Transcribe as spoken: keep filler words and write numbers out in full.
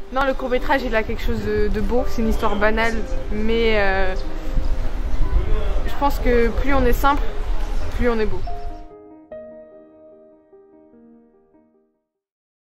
Non, le court-métrage, il a quelque chose de, de beau. C'est une histoire banale, mais euh, je pense que plus on est simple, plus on est beau.